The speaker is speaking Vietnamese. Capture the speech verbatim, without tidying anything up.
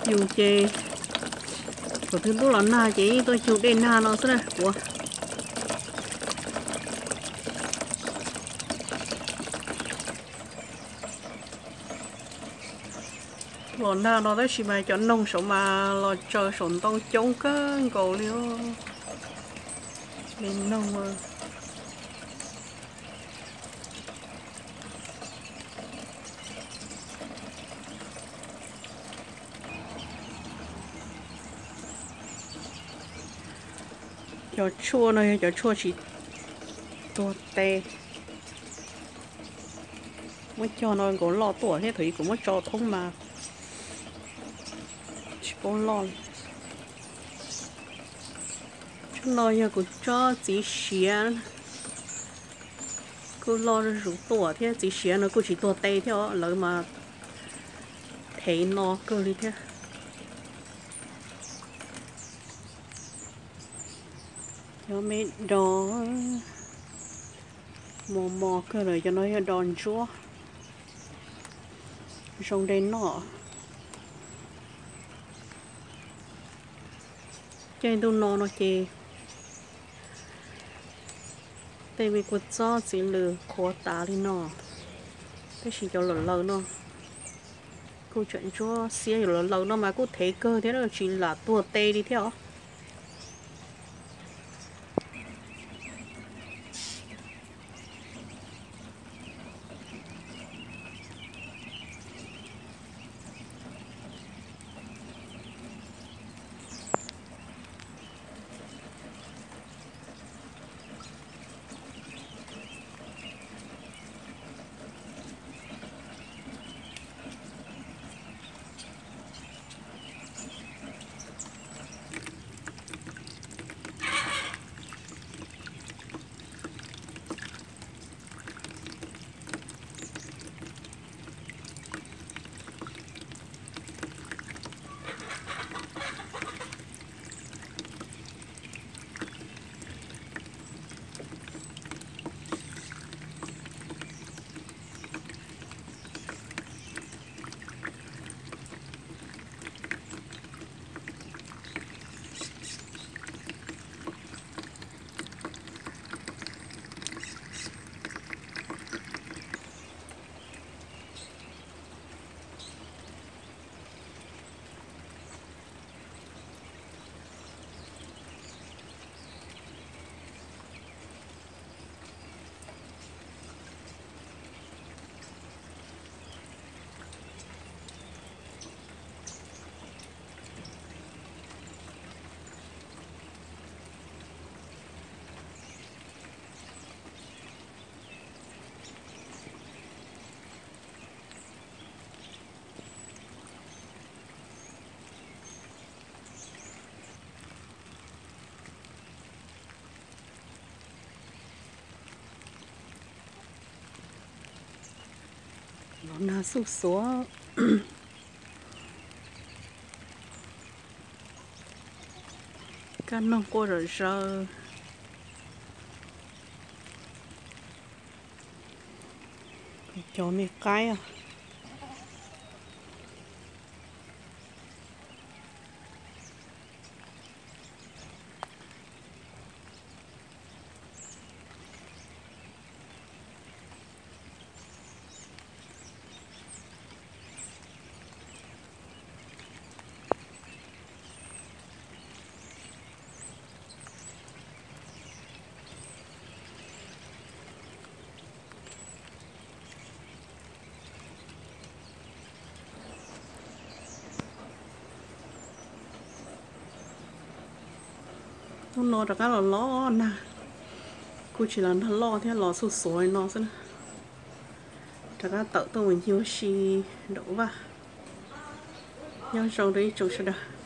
chiều chê của thứ lúc là na chỉ tôi chịu đen na nó sẽ của lò na nó đấy chỉ mà chọn nông sống mà lò chờ sống tông chống cơ cầu liêu lên nông mà cho chua này cho chua chỉ to tê mới cho nó có lò tuổi thế thì cũng mới cho thông mà chỉ có lò chúng nó giờ cũng cho chỉ xé cứ lo rủ tuổi thế chỉ xé nó cũng chỉ tuổi tê theo lỡ mà thấy nó cơ đi thế cho mấy đó mò mò cơ rồi cho nó đòn chúa xong đây nọ chơi tôi nó nó chê tại vì cuộc gió chỉ lừa khó tá đi nọ cái gì cho lợn lợn nó câu chuyện chúa xía lợn lợn nó mà cứ thấy cơ thế là chỉ là tua tê đi theo nó sụp xuống căn nông cô rồi giờ cho mấy cái à nó đã cái là lo nè cô chỉ là nó lo thế lo sụt sôi nó xem đã cái tự tôi mình nhiều xì đổ vào nhưng sau đấy chúng sẽ được